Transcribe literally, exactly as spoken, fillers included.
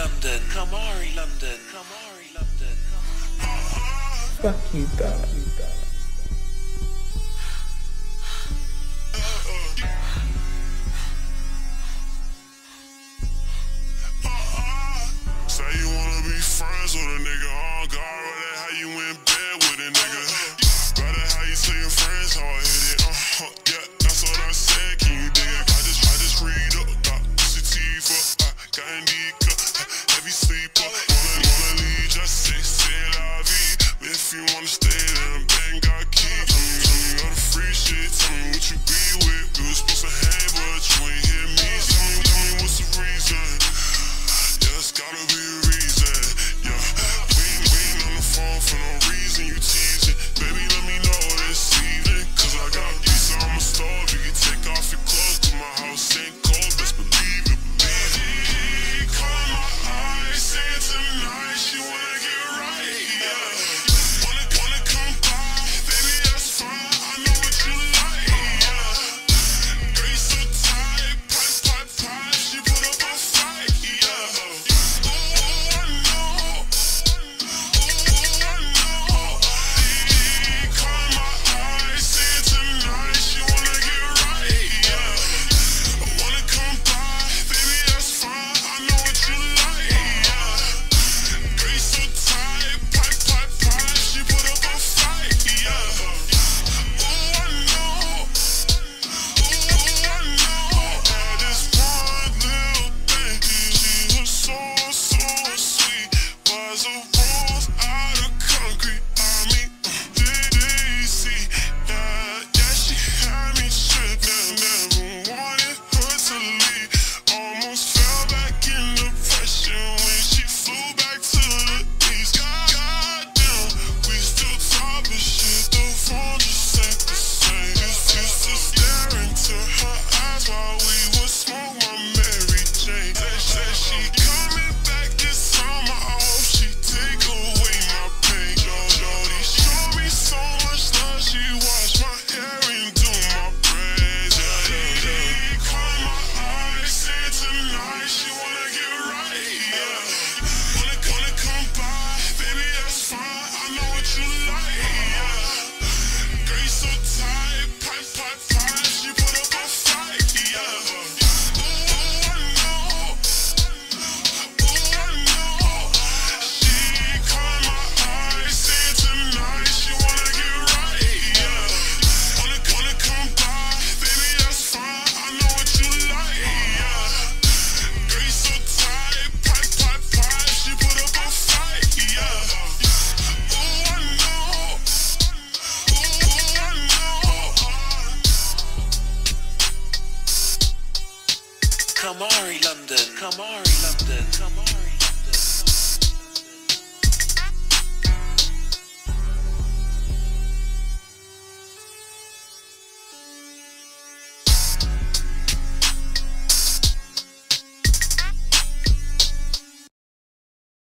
Lundon, Kamari Lundon, Kamari Lundon, Kamari. Fuck you, dog. You dog. Say you wanna be friends with a nigga, oh God, rather how you in bed with a nigga. Rather how you tell your friends how I hit it, uh, yeah, that's what I said, can you dig it? I just, I just read up, got sativa, I got indica, heavy sleeper, wanna, wanna leave, just say, say la vie, but if you wanna stay, then Ben got keys. Tell me, tell me all the free shit, tell me what you be with, we was supposed to hang, but you ain't hear me, tell me, tell me what's the reason? It's gotta be a reason, yeah. We ain't, we ain't on the phone for no reason, you teasing. Baby, let me know this evening, cause I got pizza on my stove. You can take off your clothes, cause my house ain't cold. Best believe it, believe it. Calling my eyes, saying tonight she wanna get right, yeah. Wanna, wanna come by, baby, that's fine. I know what you like, yeah. Girl, you so tight, pipe, pipe, pipe. She put up a fight, yeah. Kamari Lundon, Kamari Lundon, Kamari.